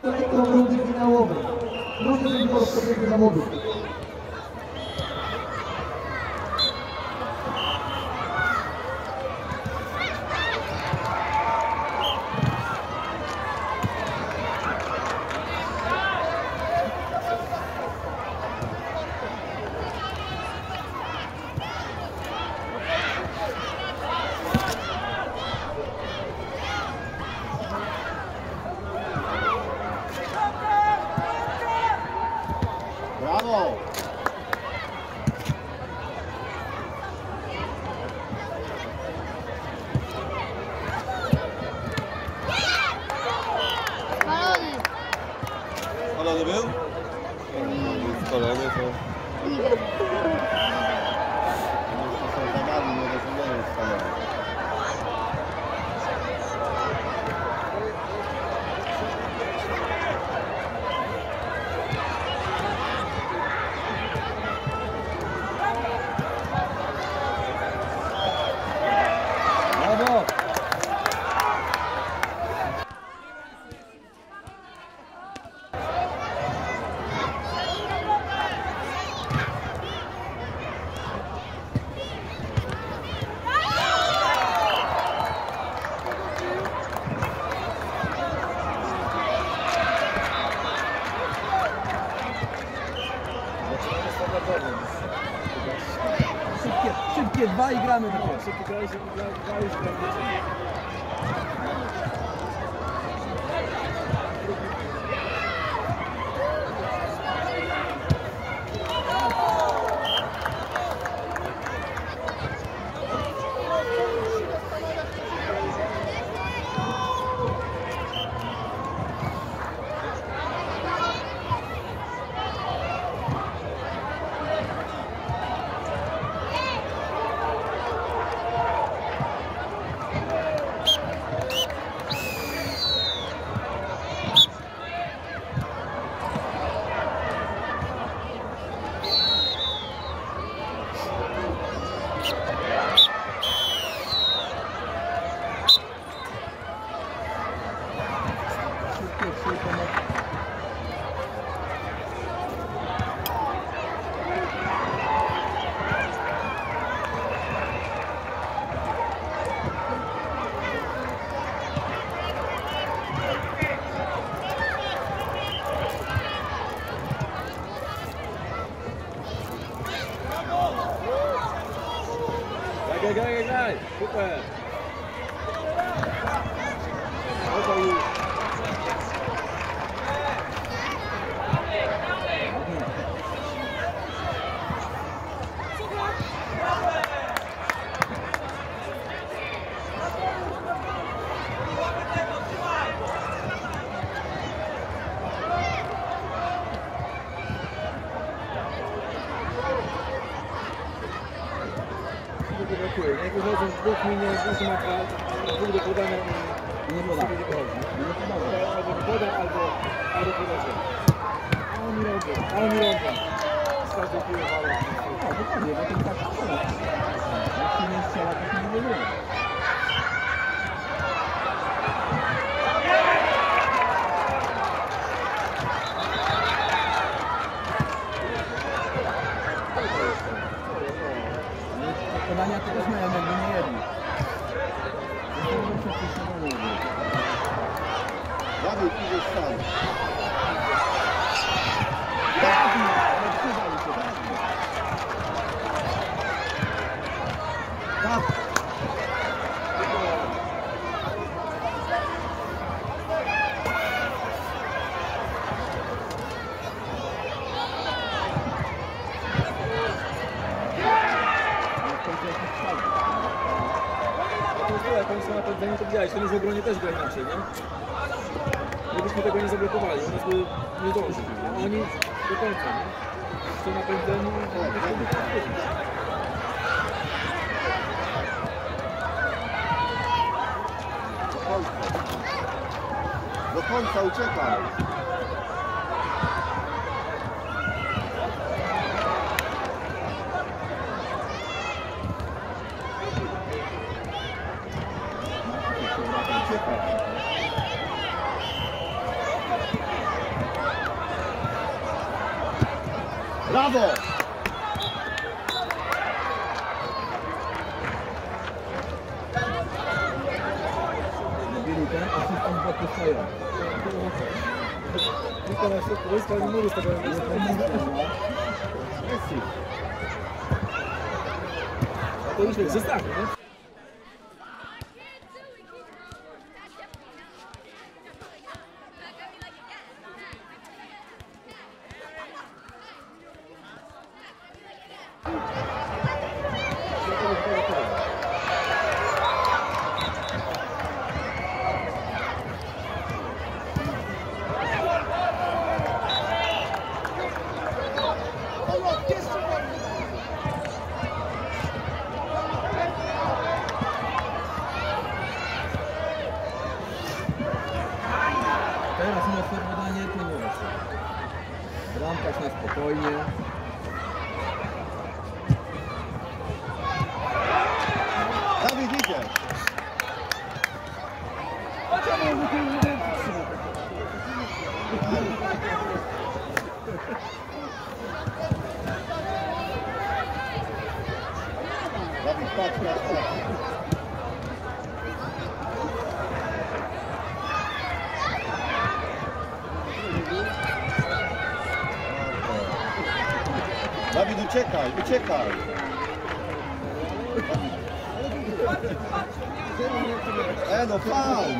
Kolejną rundę finałową. Rundę finałową na mowy. Brawo! Spalony był? Spalony to... Nie wiem. To są zabawki, nie rozumieją spalone. Brawo! Szybkie dwa i gramy do końca. Graj! Super! Jak wychodzą z dwóch minut, z maka, dwóch do podania i nie poda. Albo poda, albo poda. A oni robią. Z każdej piły walą. No, dokładnie, bo to tak strzela. Jak się nie strzela, to się nie wygląda. Podania to też mają jakby nie jedni. Dawid, idziesz sam. Jak oni są napędzeni, to widziałeś, ten już w obronie też gra inaczej, nie? Gdybyśmy tego nie zablokowali, u nas by nie dążył, a oni do końca, nie? Są napędzeni, Do końca uciekaj. Brawo! Zrobili ten, a system boku stoją. Tylko na środku wojska nie mówię z tego. Messi. A to już jest zestaw, nie? Teraz mocne podanie, to nie jest. Bramkarz na spokojnie. Dawid, idziesz. Dawid, patrz. Dawid, uciekaj. No faul.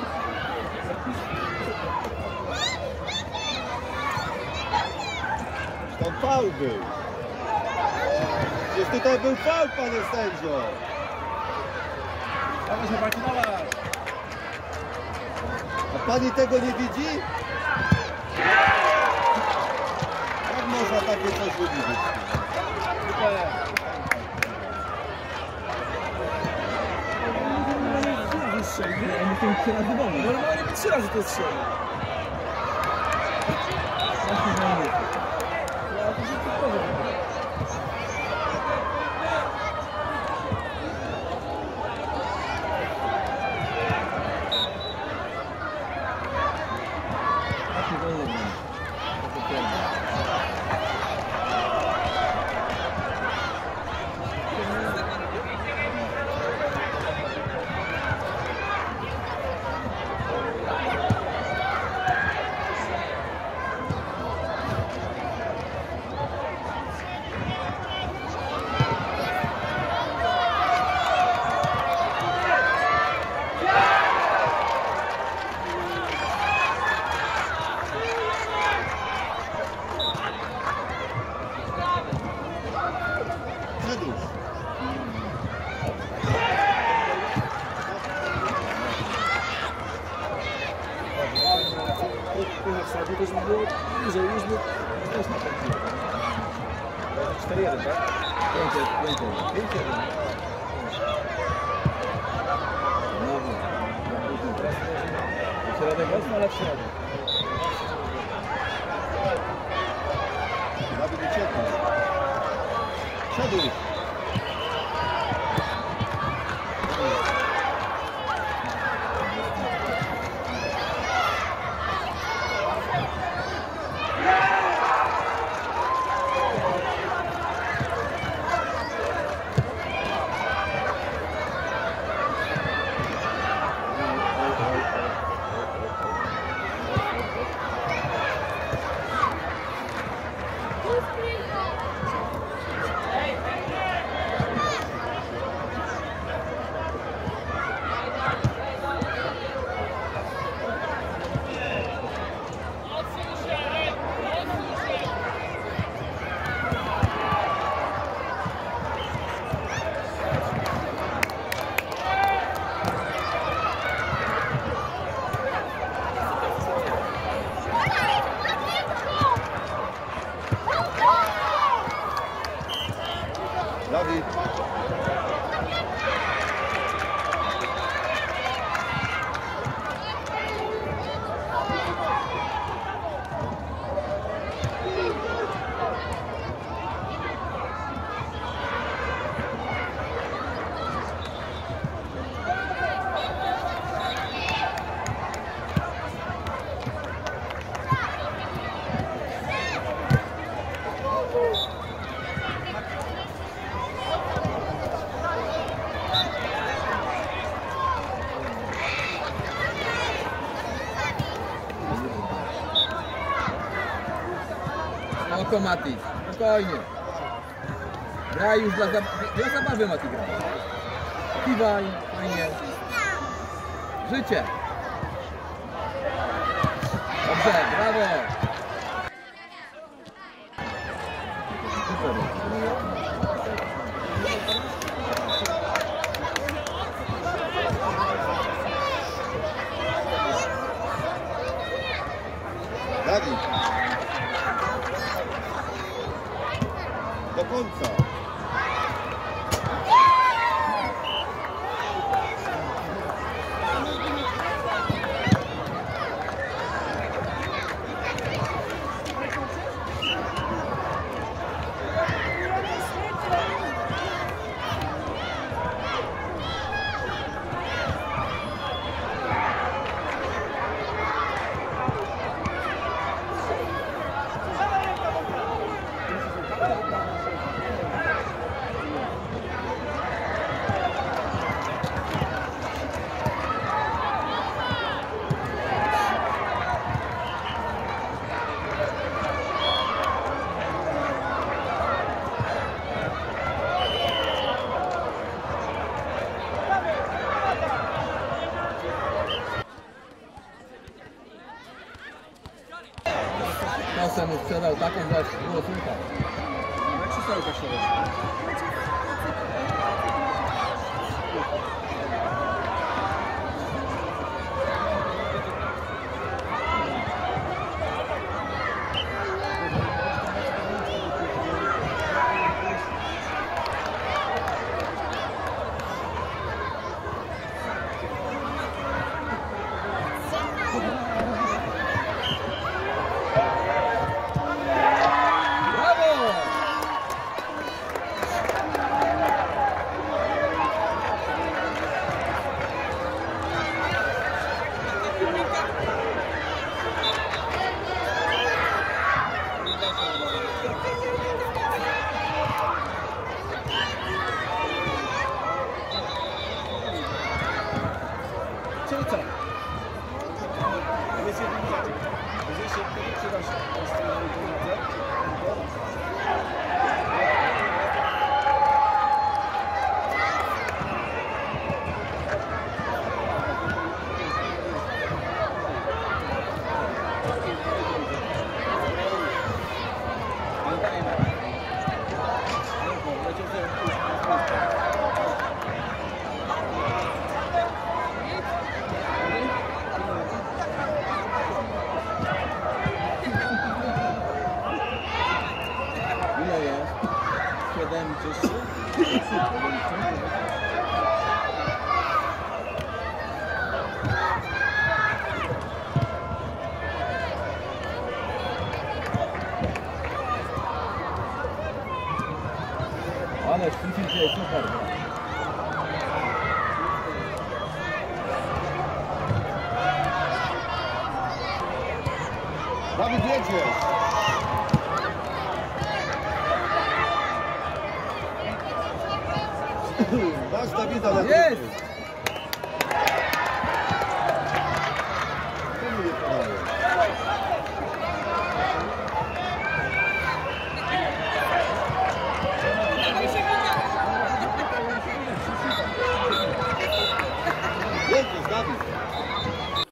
Tam faul był. Przecież tutaj był faul, panie sędzio. Dawaj się Marcin, dawaj! A pani tego nie widzi? Jak można takie coś widzieć? Oni są 3 razy wolni. Normalnie by 3 razy to strzelił. Właśnie wolni. Ja to się powiem. Właśnie wolno będzie. Przedłuż. Płycha w sobie, to już by było bliżej, już by też na pewno. 4-1, tak? 5-1. Środek mocno, ale w środek. Dawid, uciekaj. Przedłuż. Spoko, Mati, spokojnie. Graj już dla zabawy, Mati, graj. Kiwaj, fajnie. Życie. Dobrze, brawo. Super. Dawid. Do końca. Nosem mu sprzedał taką, że aż było słychać. Jak się stało tak szeroko? Czyli co? Jest jeden zadział. Jeżeli się przydasz z Ile jest? 70. Ale Fifi dzisiaj super. Dawid, jedziesz. Masz Dawida na Jest! Czemu nie podałeś?